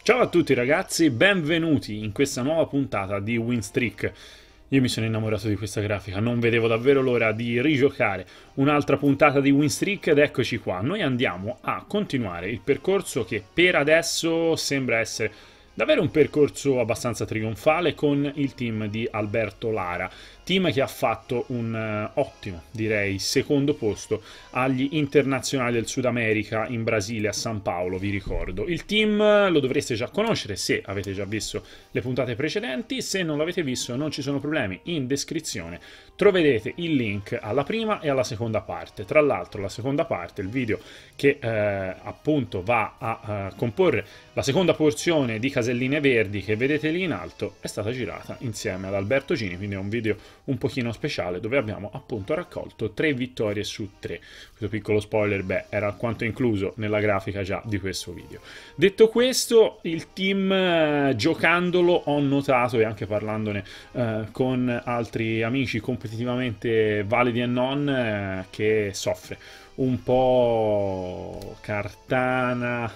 Ciao a tutti ragazzi, benvenuti in questa nuova puntata di Winstreak. Io mi sono innamorato di questa grafica, non vedevo davvero l'ora di rigiocare un'altra puntata di Winstreak ed eccoci qua. Noi andiamo a continuare il percorso che per adesso sembra essere davvero un percorso abbastanza trionfale con il team di Alberto Lara, team che ha fatto un ottimo, direi, secondo posto agli internazionali del Sud America in Brasile a San Paolo, vi ricordo. Il team lo dovreste già conoscere se avete già visto le puntate precedenti, se non l'avete visto non ci sono problemi, in descrizione troverete il link alla prima e alla seconda parte. Tra l'altro la seconda parte, il video che appunto va a comporre la seconda porzione di Caselline Verdi che vedete lì in alto, è stata girata insieme ad Alberto Gini, quindi è un video un pochino speciale dove abbiamo appunto raccolto 3 vittorie su 3. Questo piccolo spoiler, era alquanto incluso nella grafica già di questo video. Detto questo, il team giocandolo ho notato, e anche parlandone con altri amici competitivamente validi e non, che soffre un po' Cartana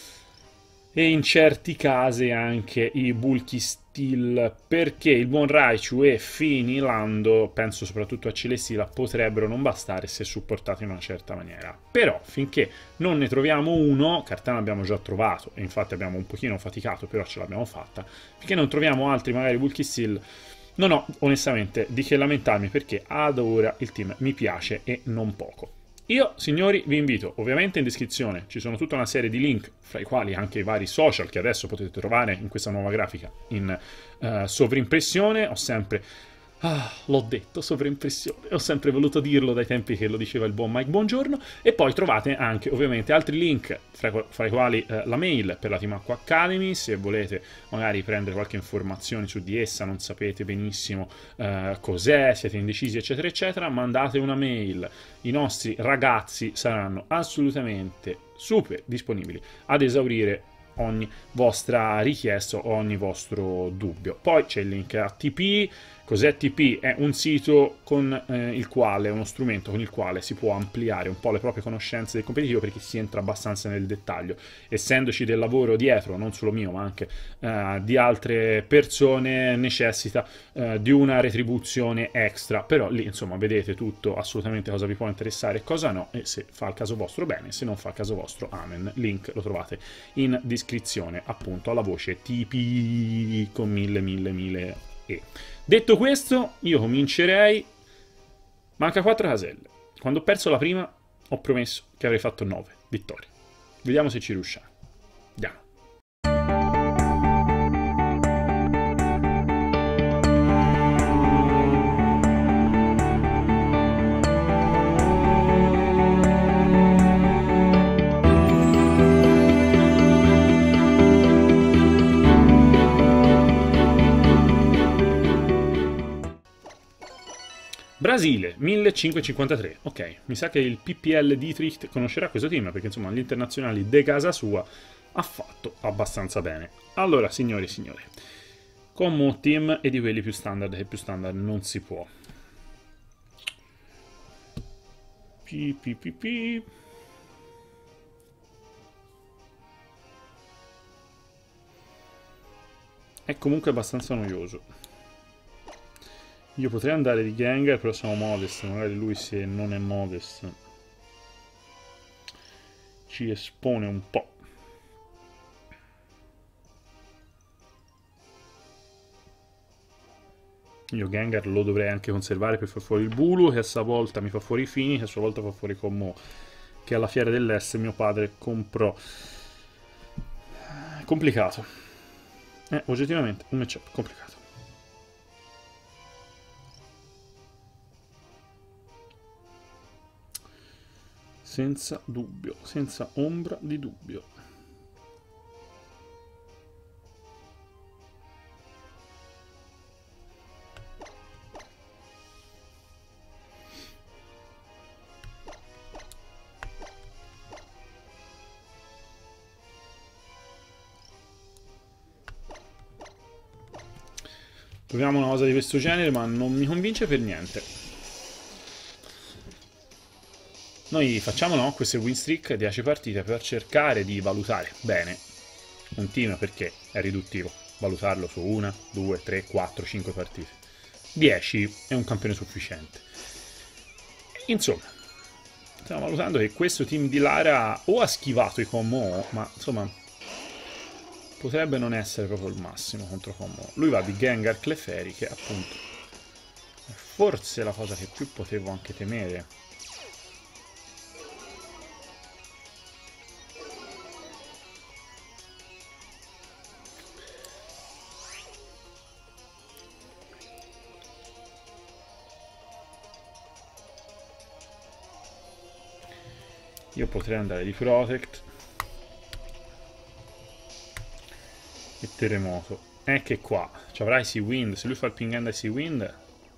e in certi casi anche i bulky steel, perché il buon Raichu e Fini Lando, penso soprattutto a Celestila, potrebbero non bastare se supportati in una certa maniera. Però finché non ne troviamo uno, Cartana abbiamo già trovato e infatti abbiamo un pochino faticato, però ce l'abbiamo fatta, finché non troviamo altri magari bulky steel non ho onestamente di che lamentarmi, perché ad ora il team mi piace e non poco. Io, signori, vi invito, ovviamente in descrizione ci sono tutta una serie di link, fra i quali anche i vari social che adesso potete trovare in questa nuova grafica in sovrimpressione. Ho sempre... l'ho detto, sovraimpressione, ho sempre voluto dirlo dai tempi che lo diceva il buon Mike Buongiorno. E poi trovate anche ovviamente altri link, fra i quali la mail per la Team Acqua Academy, se volete magari prendere qualche informazione su di essa, non sapete benissimo cos'è, siete indecisi eccetera eccetera, mandate una mail, i nostri ragazzi saranno assolutamente super disponibili ad esaurire ogni vostra richiesta o ogni vostro dubbio. Poi c'è il link a TP. Cos'è TP? È un sito con il quale, uno strumento con il quale si può ampliare un po' le proprie conoscenze del competitivo, perché si entra abbastanza nel dettaglio. Essendoci del lavoro dietro, non solo mio ma anche di altre persone, necessita di una retribuzione extra, però lì insomma vedete tutto assolutamente cosa vi può interessare e cosa no, e se fa il caso vostro bene, se non fa il caso vostro amen. Link lo trovate in descrizione appunto alla voce TP con 1000 e. Detto questo, io comincerei. Manca 4 caselle. Quando ho perso la prima, ho promesso che avrei fatto 9 vittorie. Vediamo se ci riusciamo. Andiamo. Brasile 1553. Ok, mi sa che il PPL Dietrich conoscerà questo team, perché insomma gli internazionali de casa sua ha fatto abbastanza bene. Allora, signori e signori, come team e di quelli più standard, che più standard non si può. È comunque abbastanza noioso. Io potrei andare di Gengar, però siamo modest, magari lui, se non è modest, ci espone un po'. Io Gengar lo dovrei anche conservare per far fuori il Bulu, che a sua volta mi fa fuori i Fini, che a sua volta fa fuori Commo, che alla Fiera dell'Est mio padre comprò. Complicato. Oggettivamente un matchup complicato. Senza dubbio, senza ombra di dubbio. Proviamo una cosa di questo genere, ma non mi convince per niente. Noi facciamo queste win streak di 10 partite per cercare di valutare bene un team perché è riduttivo valutarlo su 1, 2, 3, 4, 5 partite. 10 è un campione sufficiente. Insomma, stiamo valutando che questo team di Lara o ha schivato i Commo, ma insomma potrebbe non essere proprio il massimo contro Commo. Lui va di Gengar Clefairy, che appunto è forse la cosa che più potevo anche temere. Io potrei andare di Protect e Terremoto. È che qua ci avrà Icy Wind. Se lui fa il ping and Icy Wind,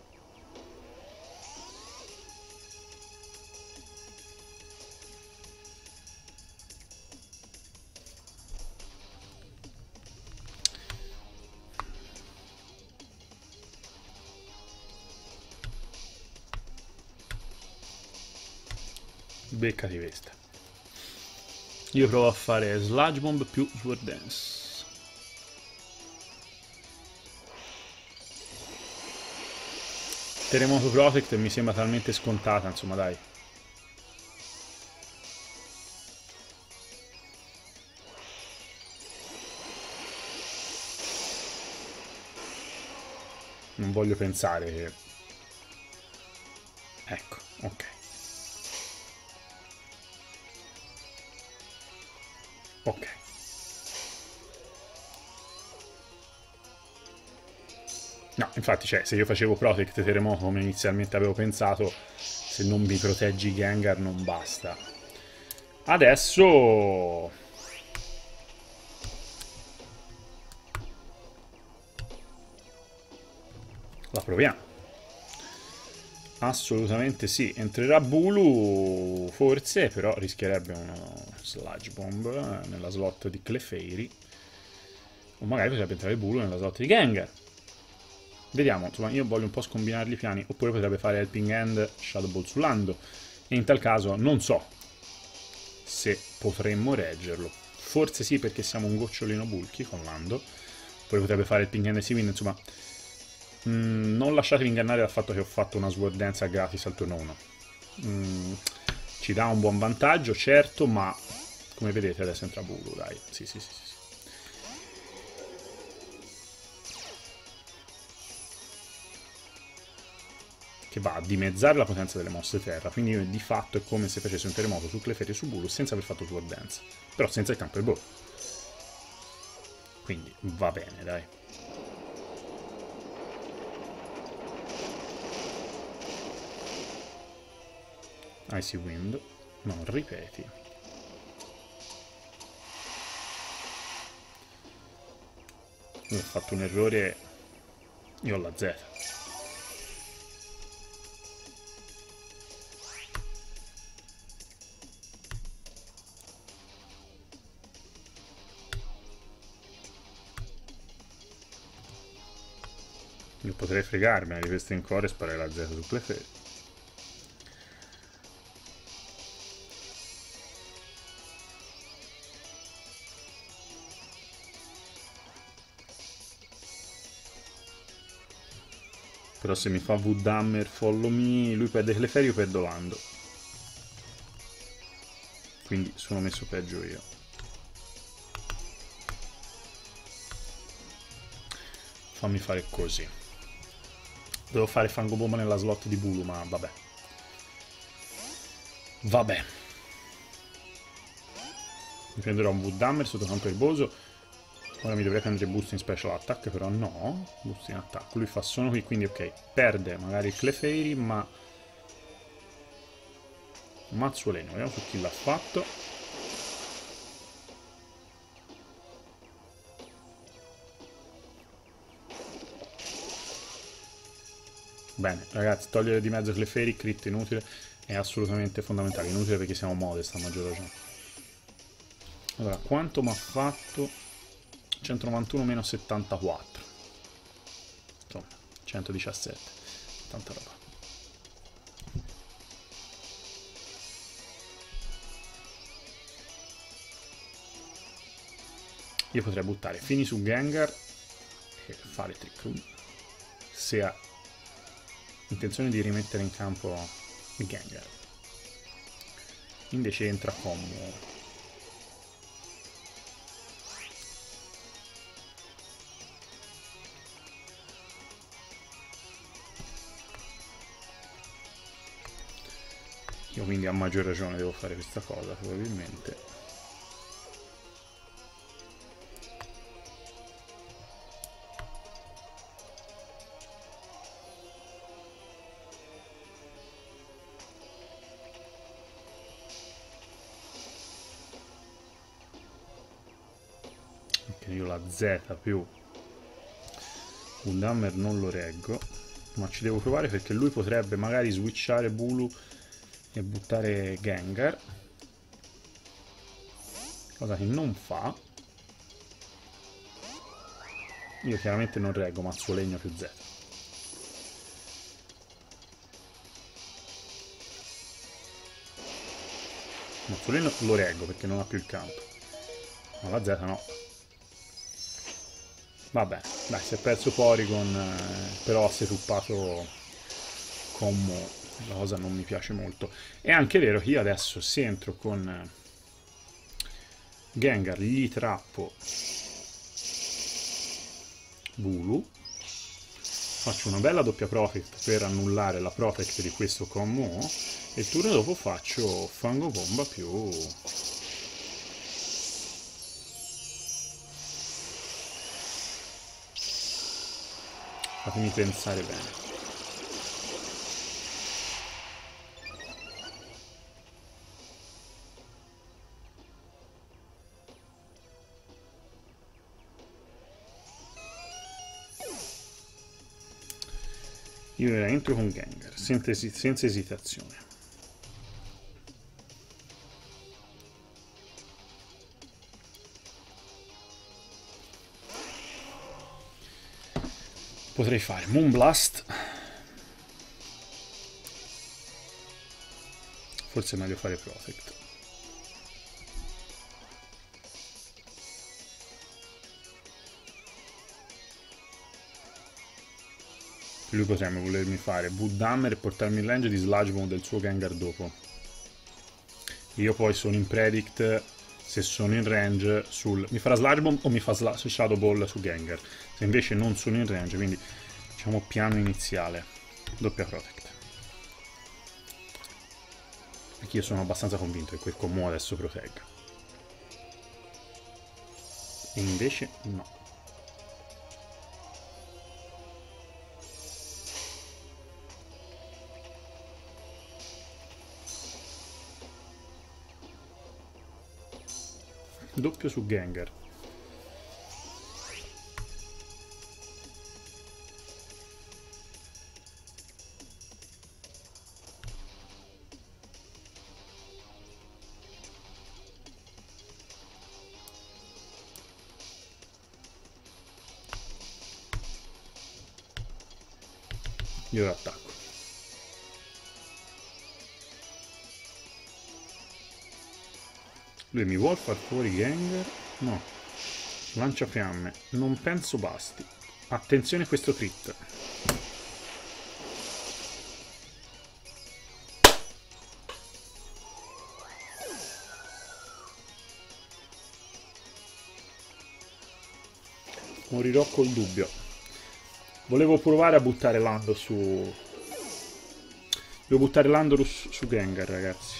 beccati questa. Io provo a fare Sludge Bomb più Sword Dance. Terremoto Protect mi sembra talmente scontata, insomma, dai. Non voglio pensare che... Ecco, ok. Ok. No, infatti, cioè, se io facevo Protect Terremoto come inizialmente avevo pensato, se non mi proteggi Gengar non basta. Adesso... la proviamo. Assolutamente sì. Entrerà Bulu, forse, però rischierebbe uno Sludge Bomb nella slot di Clefairy. O magari potrebbe entrare Bulu nella slot di Gengar. Vediamo, insomma, io voglio un po' scombinare i piani. Oppure potrebbe fare Helping Hand Shadow Ball su Lando. E in tal caso non so se potremmo reggerlo. Forse sì, perché siamo un gocciolino bulky con Lando. Poi potrebbe fare Helping Hand e Seawind, insomma... non lasciatevi ingannare dal fatto che ho fatto una Sword Dance gratis al turno 1. Ci dà un buon vantaggio, certo, ma come vedete adesso entra Bulu, dai. Sì, sì, sì, sì. Che va a dimezzare la potenza delle mosse terra, quindi io di fatto è come se facessi un terremoto su Clefairy e su Bulu senza aver fatto Sword Dance, però senza il campo del Bulu. Quindi va bene, dai. Icy Wind, non ripeti. Io ho fatto un errore, io ho la Z. Io potrei fregarmene di questo incore e sparare la Z su Clefairy. Però se mi fa V-Dammer, follow me, lui perde Clefairy, io perdo Lando. Quindi sono messo peggio io. Fammi fare così. Devo fare Fangobomba nella slot di Bulu, ma vabbè. Vabbè. Mi prenderò un V-Dammer sotto campo erboso. Ora mi dovrei prendere boost in special attack, però no. Boost in attacco. Lui fa solo qui, quindi ok. Perde magari il Clefairy, ma... Mazzoleno, vediamo su chi l'ha fatto. Bene, ragazzi, togliere di mezzo Clefairy, crit inutile, è assolutamente fondamentale. Inutile perché siamo modest a maggior ragione. Allora, quanto mi ha fatto? 191 meno 74. Insomma, 117. Tanta roba. io potrei buttare Fini su Gengar e fare Trick Room se ha intenzione di rimettere in campo il Gengar. Invece entra Commo. Io quindi a maggior ragione devo fare questa cosa, probabilmente. Perché io la Z più Gundammer non lo reggo, ma ci devo provare perché lui potrebbe magari switchare Bulu e buttare Gengar, cosa che non fa. Io chiaramente non reggo mazzo legno più Z. Mazzo legno lo reggo perché non ha più il campo, ma la Z no. Vabbè, dai, si è perso Porygon, però ha setuppato Commo. La cosa non mi piace molto. È anche vero che io adesso se entro con Gengar gli trappo Bulu, faccio una bella doppia Protect per annullare la Protect di questo Commo e il turno dopo faccio Fango Bomba più... Fatemi pensare bene. Io entro con Gengar, senza esitazione. Potrei fare Moonblast. Forse è meglio fare Protect. Lui potrebbe volermi fare Woodhammer e portarmi in range di Sludge Bomb del suo Gengar dopo. Io poi sono in predict se sono in range sul... Mi farà Sludge Bomb o mi fa Shadow Ball su Gengar. Se invece non sono in range, quindi diciamo piano iniziale. Doppia Protect. Perché io sono abbastanza convinto che quel Commo adesso protegga. E invece no. Doppio su Gengar. Io attacco. Lui mi vuol far fuori Gengar? No. Lancia fiamme. Non penso basti. Attenzione a questo crit. Morirò col dubbio. Volevo provare a buttare Lando su... Devo buttare Landorus su Gengar, ragazzi.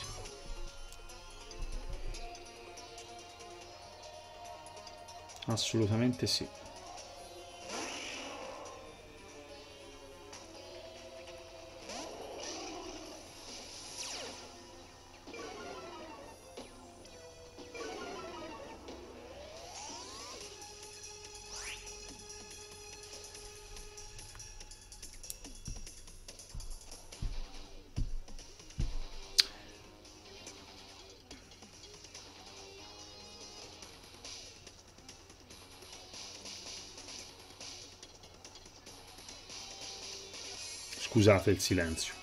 Assolutamente sì. Scusate il silenzio.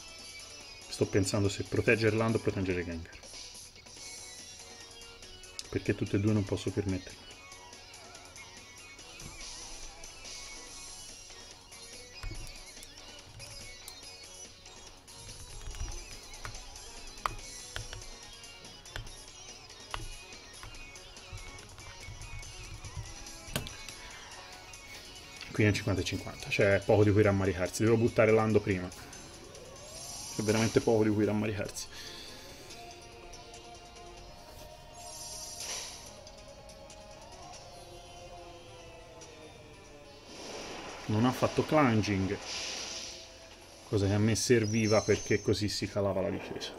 Sto pensando se proteggere Lando o proteggere Gengar. perché tutte e due non posso permettermi. Qui è 50-50, c'è poco di cui rammaricarsi. Devo buttare Lando prima. C'è veramente poco di cui rammaricarsi. Non ha fatto clanging, cosa che a me serviva perché così si calava la difesa.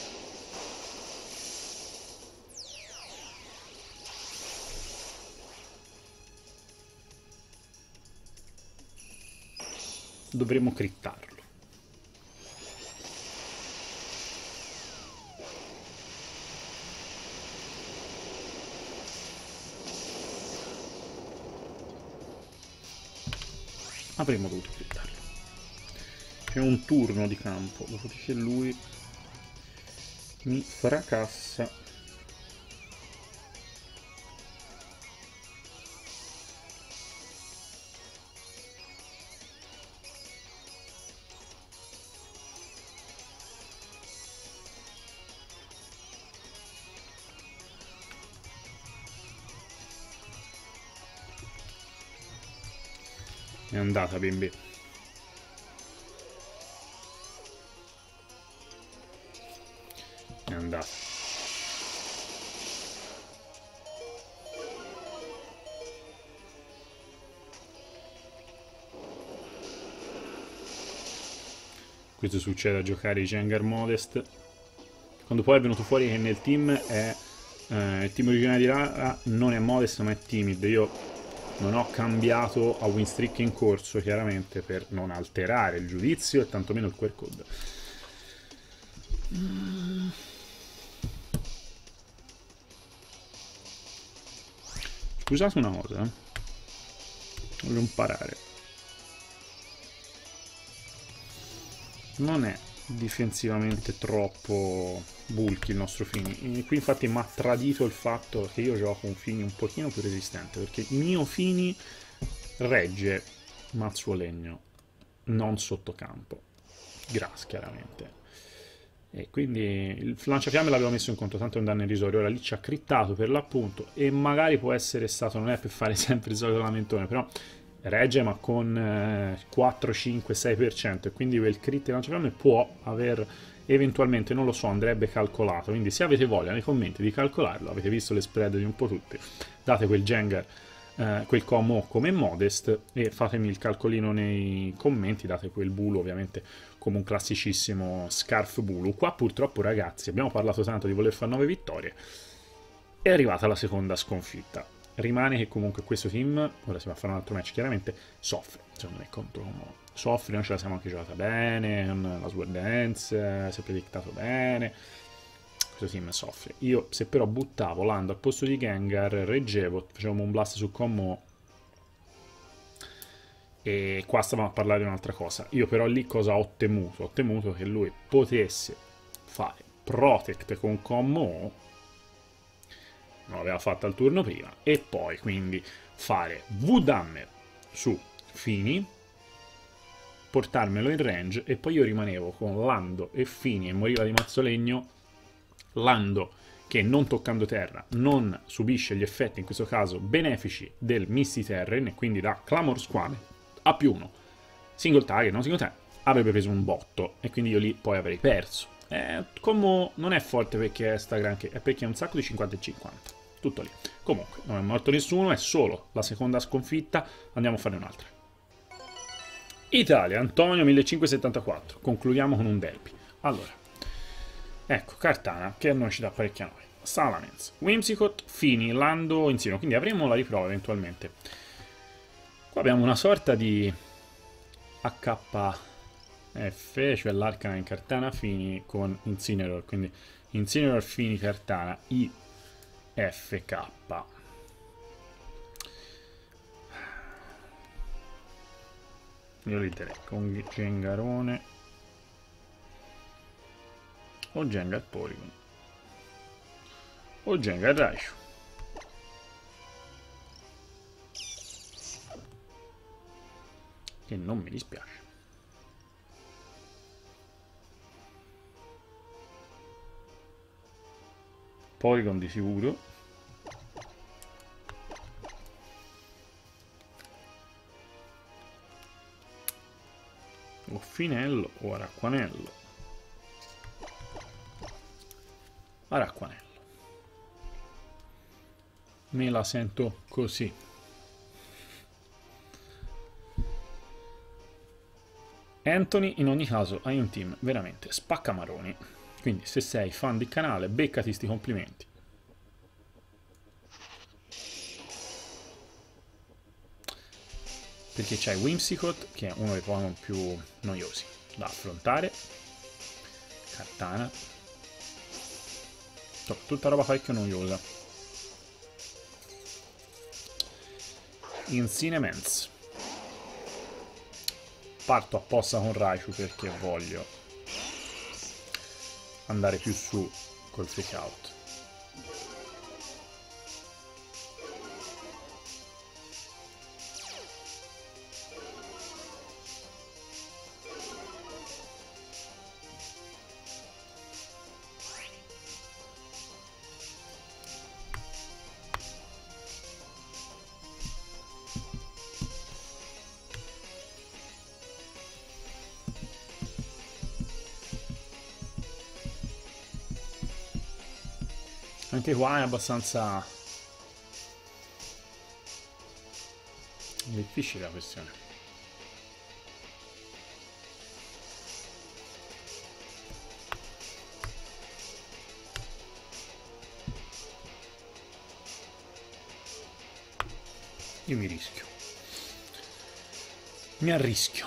Dovremmo crittarlo. Avremmo dovuto crittarlo. C'è un turno di campo, dopodiché lui mi fracassa. È andata, bimbi. È andata. Questo succede a giocare i Jengar Modest. Quando poi è venuto fuori che nel team è... il team originale di Lara non è Modest ma è Timid. Io non ho cambiato a win streak in corso, chiaramente, per non alterare il giudizio e tantomeno il QR code. Scusate una cosa, voglio imparare. Non è difensivamente troppo bulky il nostro Fini. Qui infatti mi ha tradito il fatto che io gioco un Fini un pochino più resistente, perché il mio Fini regge Mazzuolegno, non sottocampo. Grass, chiaramente. E quindi il lanciafiamme l'avevo messo in conto, tanto è un danno irrisorio. Ora lì ci ha crittato per l'appunto, e magari può essere stato, non è per fare sempre il solito lamentone, però regge ma con 4, 5, 6%, e quindi quel crit di lanciafiamme può aver eventualmente, non lo so, andrebbe calcolato. Quindi se avete voglia nei commenti di calcolarlo, avete visto le spread di un po' tutti, date quel Jengar, quel Como come Modest e fatemi il calcolino nei commenti, date quel Bulu ovviamente come un classicissimo Scarf Bulu. Qua purtroppo, ragazzi, abbiamo parlato tanto di voler fare 9 vittorie, è arrivata la seconda sconfitta. Rimane che comunque questo team, ora si va a fare un altro match, chiaramente soffre, secondo me, contro Como. Soffre, noi ce la siamo anche giocata bene, con la Sword Dance, si è predictato bene, questo team soffre. Io, se però buttavo Lando al posto di Gengar, reggevo, facevamo un blast su Como, e qua stavamo a parlare di un'altra cosa. Io però lì cosa ho temuto? Ho temuto che lui potesse fare Protect con Como, non l'aveva fatta al turno prima, e poi quindi fare V-Dammer su Fini, portarmelo in range, e poi io rimanevo con Lando e Fini e moriva di Mazzolegno. Lando che non toccando terra non subisce gli effetti, in questo caso benefici, del Misty Terrain, e quindi da Clamor Squame a +1 single target, non single target, avrebbe preso un botto, e quindi io lì poi avrei perso. Como non è forte perché è sta granché, è perché è un sacco di 50 e 50, tutto lì. Comunque non è morto nessuno, è solo la seconda sconfitta, andiamo a fare un'altra. Italia, Antonio 1574, concludiamo con un derby. Allora, ecco, Cartana, che a noi ci dà parecchia noia. Salamence, Whimsicott, Fini, Lando, Insino, quindi avremo la riprova eventualmente. Qua abbiamo una sorta di HF, cioè l'Arcana in Cartana Fini con Incineroar, quindi Incineroar Fini Cartana IFK. Io li terrei con Gengarone o Gengar Porygon o Gengar Raichu. che non mi dispiace. Polygon di sicuro. O Finello o Aracquanello. Aracquanello. Me la sento così. Anthony, in ogni caso hai un team veramente spaccamaroni, quindi se sei fan del canale beccati sti complimenti. Perché c'hai Whimsicott, che è uno dei Pokémon più noiosi da affrontare, Kartana, tutta roba parecchio noiosa. Incinements. Parto apposta con Raichu perché voglio andare più su col freak out. Anche qua è abbastanza difficile la questione. Io mi rischio. Mi arrischio.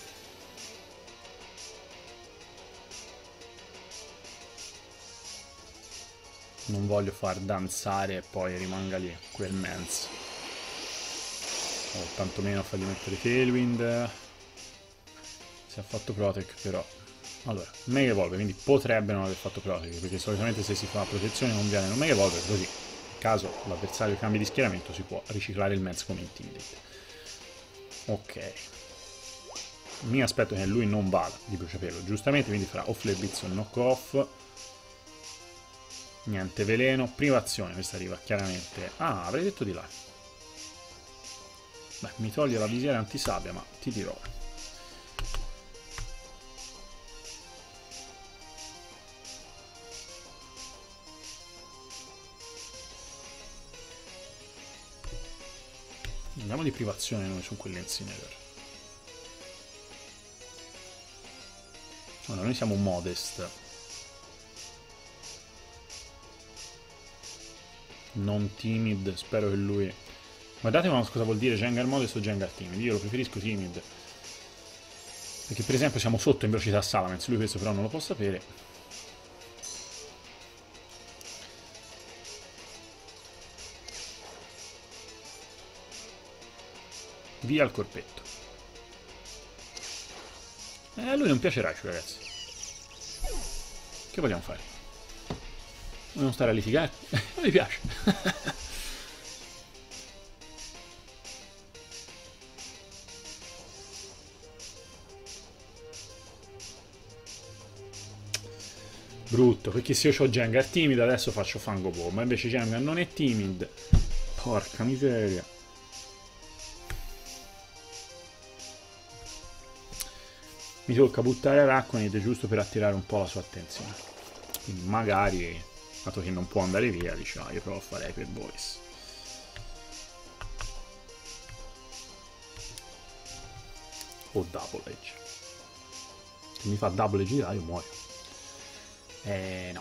Non voglio far danzare e poi rimanga lì quel mens. O tantomeno fargli mettere Tailwind. Si è fatto Protect però. Allora, Mega Evolve, quindi potrebbe non aver fatto Protect, perché solitamente se si fa protezione non viene un Mega Evolve, così in caso l'avversario cambi di schieramento si può riciclare il mens come Intimidate. Ok. Mi aspetto che lui non vada di bruciapelo, giustamente, quindi farà o Flabitz o Knock Off. Niente veleno, privazione, questa arriva chiaramente. Ah, avrei detto di là. Beh, mi toglie la visiera antisabbia, ma ti dirò. Andiamo di privazione noi su quell'Incineroar. Allora, noi siamo modest. Non timid, spero che lui... Guardate cosa vuol dire Gengar modest o Gengar timid. Io lo preferisco timid. Perché per esempio siamo sotto in velocità Salamence, lui questo però non lo può sapere. Via il corpetto. A lui non piace Raichu, ragazzi. Che vogliamo fare? Vogliamo stare a litigare? Non gli piace. Brutto, perché se io ho Gengar timid adesso faccio Fango Ball, ma invece Gengar non è timid. Porca miseria. Mi tocca buttare Arachnid giusto per attirare un po' la sua attenzione. Quindi magari, dato che non può andare via, diciamo, io provo a fare Hyper Voice. O Double Edge. Se mi fa Double Edge io muoio. No.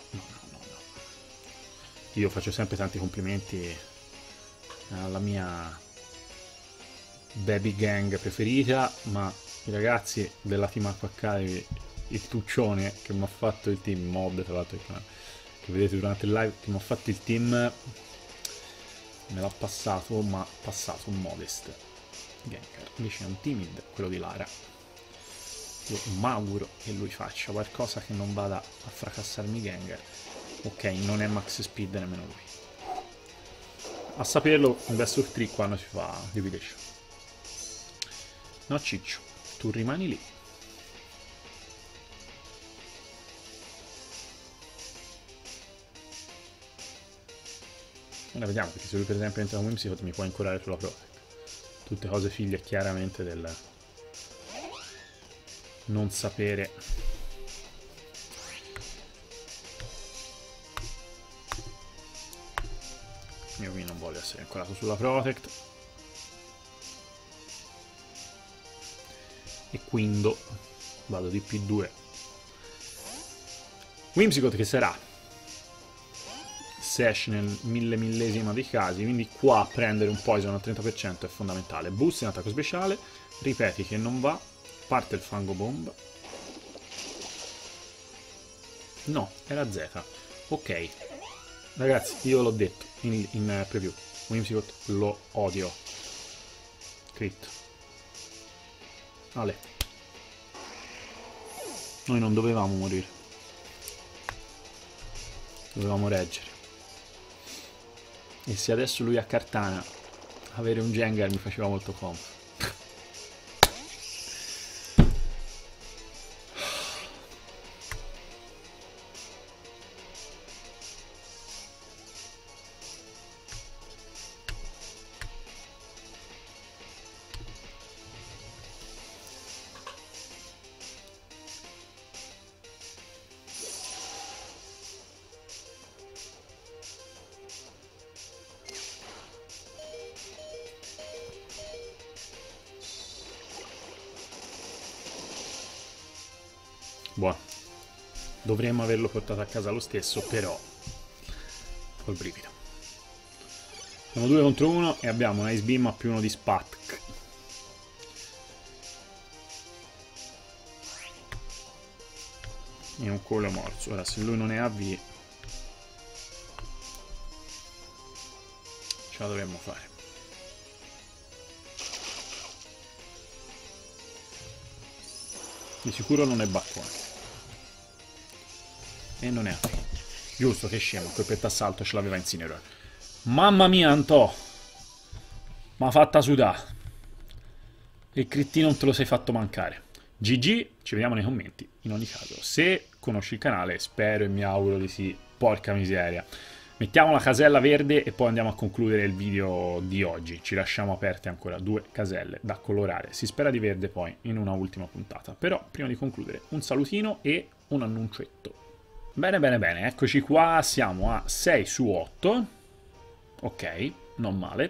Io faccio sempre tanti complimenti alla mia baby gang preferita, ma i ragazzi della Team Aqua Academy, il tuccione che mi ha fatto il team mod, tra l'altro che vedete durante il live, che mi ha fatto il team, me l'ha passato, ma ha passato un modest Gengar, invece è un timid quello di Lara. Io mi auguro che lui faccia qualcosa che non vada a fracassarmi Gengar. Ok, non è max speed nemmeno lui. A saperlo, un best of 3 quando si fa Divination. No, ciccio. tu rimani lì. Ora vediamo, perché se lui per esempio entra con Whimsicott mi può incorare sulla Protect. Tutte cose figlie chiaramente del non sapere. Io qui non voglio essere incorato sulla Protect. E quindi vado di P2. Whimsicott che sarà Sash nel millesima dei casi, quindi qua prendere un poison al 30% è fondamentale. Boost in attacco speciale, ripeti che non va, parte il fango bomb. No, era Z. Ok, ragazzi, io l'ho detto in preview, Whimsicott lo odio. Crit. Ale. Noi non dovevamo morire. Dovevamo reggere. E se adesso lui a Cartana avere un Jengar mi faceva molto comodo. Buono. Dovremmo averlo portato a casa lo stesso, però col brivido. Siamo 2 contro 1 e abbiamo un Ice Beam a più 1 di Spatk. E un Colo Morso. Ora se lui non è AV ce la dovremmo fare. Di sicuro non è baccone. E non è AV. Giusto, che scemo, quel pettassalto ce l'aveva Incineroar. Mamma mia, Antò! M'ha fatta sudare. Il crittino non te lo sei fatto mancare. GG, ci vediamo nei commenti. In ogni caso, se conosci il canale, spero e mi auguro di sì. Porca miseria. Mettiamo la casella verde e poi andiamo a concludere il video di oggi. Ci lasciamo aperte ancora 2 caselle da colorare. Si spera di verde poi in una ultima puntata. Però, prima di concludere, un salutino e un annuncetto. Bene, bene, bene. Eccoci qua. Siamo a 6 su 8. Ok, non male.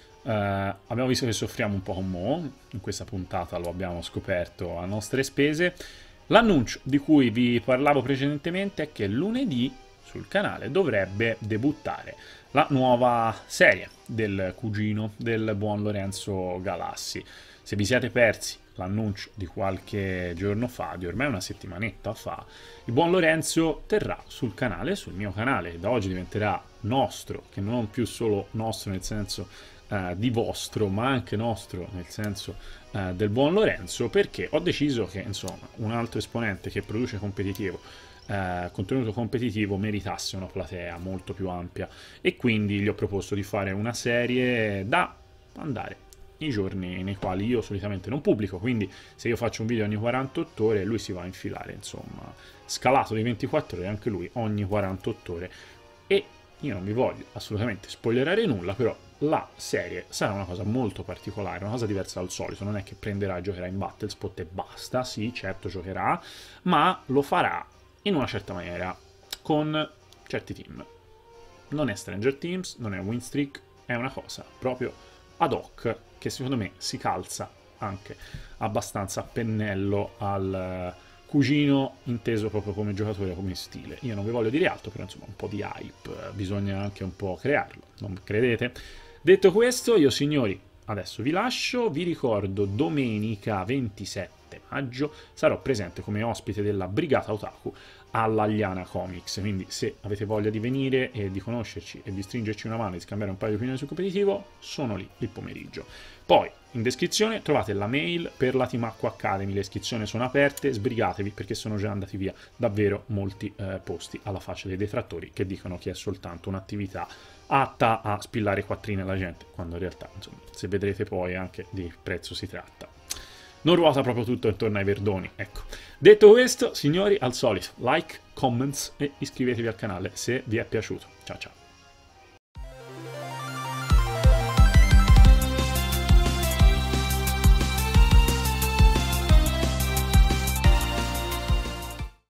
Abbiamo visto che soffriamo un po' con Mo. In questa puntata lo abbiamo scoperto a nostre spese. L'annuncio di cui vi parlavo precedentemente è che lunedì sul canale dovrebbe debuttare la nuova serie del cugino del buon Lorenzo Galassi. Se vi siete persi l'annuncio di qualche giorno fa, di ormai una settimanetta fa, il buon Lorenzo terrà sul canale, sul mio canale, da oggi diventerà nostro, che non più solo nostro nel senso di vostro, ma anche nostro nel senso del buon Lorenzo, perché ho deciso che insomma un altro esponente che produce competitivo contenuto competitivo meritasse una platea molto più ampia, e quindi gli ho proposto di fare una serie da andare i giorni nei quali io solitamente non pubblico, quindi se io faccio un video ogni 48 ore lui si va a infilare, insomma, scalato di 24 ore anche lui ogni 48 ore. E io non vi voglio assolutamente spoilerare nulla, però la serie sarà una cosa molto particolare, una cosa diversa dal solito. Non è che prenderà e giocherà in Battlespot e basta, sì, certo giocherà, ma lo farà in una certa maniera, con certi team. Non è Stranger Teams, non è Win Streak, è una cosa proprio ad hoc, che secondo me si calza anche abbastanza a pennello al cugino, inteso proprio come giocatore, come stile. Io non vi voglio dire altro, però insomma un po' di hype bisogna anche un po' crearlo, non credete? Detto questo, io signori adesso vi lascio, vi ricordo domenica 27 maggio sarò presente come ospite della Brigata Otaku alla Liana Comics, quindi se avete voglia di venire e di conoscerci e di stringerci una mano e di scambiare un paio di opinioni sul competitivo, sono lì il pomeriggio. Poi in descrizione trovate la mail per la Team Acqua Academy, le iscrizioni sono aperte, sbrigatevi perché sono già andati via davvero molti posti alla faccia dei detrattori che dicono che è soltanto un'attività atta a spillare quattrini alla gente, quando in realtà, insomma, se vedrete poi anche di prezzo si tratta. non ruota proprio tutto intorno ai Verdoni, ecco. Detto questo, signori, al solito, like, comments e iscrivetevi al canale se vi è piaciuto. Ciao ciao.